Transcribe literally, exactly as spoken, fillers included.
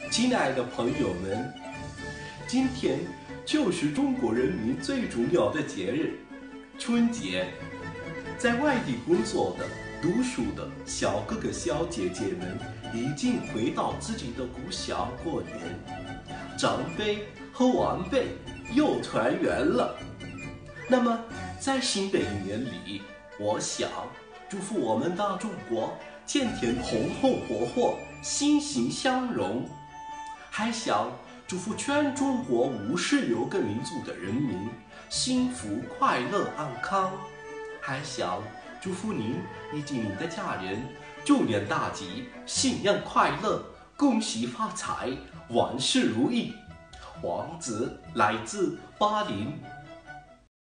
亲爱的朋友们，今天就是中国人民最重要的节日——春节。在外地工作的、读书的小哥哥小姐姐们已经回到自己的故乡过年，长辈和晚辈又团圆了。那么，在新的一年里，我想祝福我们大中国天天红红火火，欣欣向荣。还想祝福全中国五十六个民族的人民幸福、快乐、安康。还想祝福您以及您的家人猪年大吉，新年快乐，恭喜发财，万事如意。王子来自巴林。